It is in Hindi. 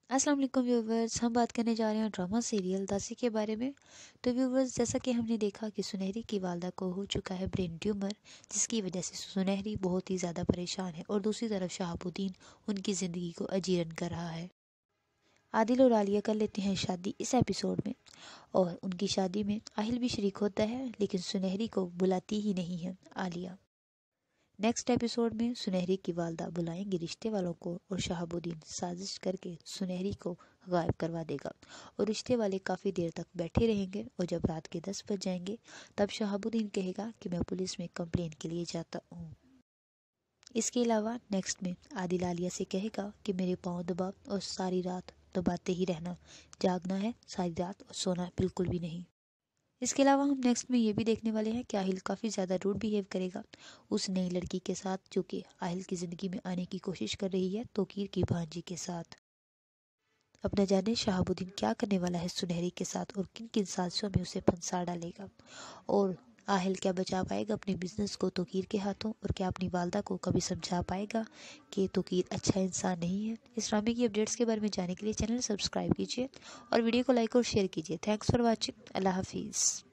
अस्सलाम वालेकुम व्यूवर्स, हम बात करने जा रहे हैं ड्रामा सीरियल दासी के बारे में। तो व्यूवर्स, जैसा कि हमने देखा कि सुनहरी की वालदा को हो चुका है ब्रेन ट्यूमर, जिसकी वजह से सुनहरी बहुत ही ज़्यादा परेशान है और दूसरी तरफ शहाबुद्दीन उनकी ज़िंदगी को अजीरन कर रहा है। आदिल और आलिया कर लेते हैं शादी इस एपिसोड में, और उनकी शादी में आहिल भी शरीक होता है, लेकिन सुनहरी को बुलाती ही नहीं है आलिया। नेक्स्ट एपिसोड में सुनहरी की वालदा बुलाएंगी रिश्ते वालों को और शहाबुद्दीन साजिश करके सुनहरी को गायब करवा देगा और रिश्ते वाले काफ़ी देर तक बैठे रहेंगे। और जब रात के 10 बज जाएंगे तब शहाबुद्दीन कहेगा कि मैं पुलिस में कंप्लेन के लिए जाता हूँ। इसके अलावा नेक्स्ट में आदिल आलिया से कहेगा कि मेरे पाँव दबा और सारी रात दबाते ही रहना, जागना है सारी रात और सोना बिल्कुल भी नहीं। इसके अलावा हम नेक्स्ट में ये भी देखने वाले हैं कि आहिल काफ़ी ज़्यादा रूड बिहेव करेगा उस नई लड़की के साथ, जो कि आहिल की ज़िंदगी में आने की कोशिश कर रही है तोकीर की भांजी के साथ। अब न जाने शहाबुद्दीन क्या करने वाला है सुनहरी के साथ और किन किन साजिशों में उसे फंसा डालेगा, और आहिल क्या बचा पाएगा अपने बिजनेस को तोकीर के हाथों, और क्या अपनी वालदा को कभी समझा पाएगा कि तोकीर अच्छा इंसान नहीं है। इस ड्रामे की अपडेट्स के बारे में जानने के लिए चैनल सब्सक्राइब कीजिए और वीडियो को लाइक और शेयर कीजिए। Thanks for watching. अल्लाह हाफिज़।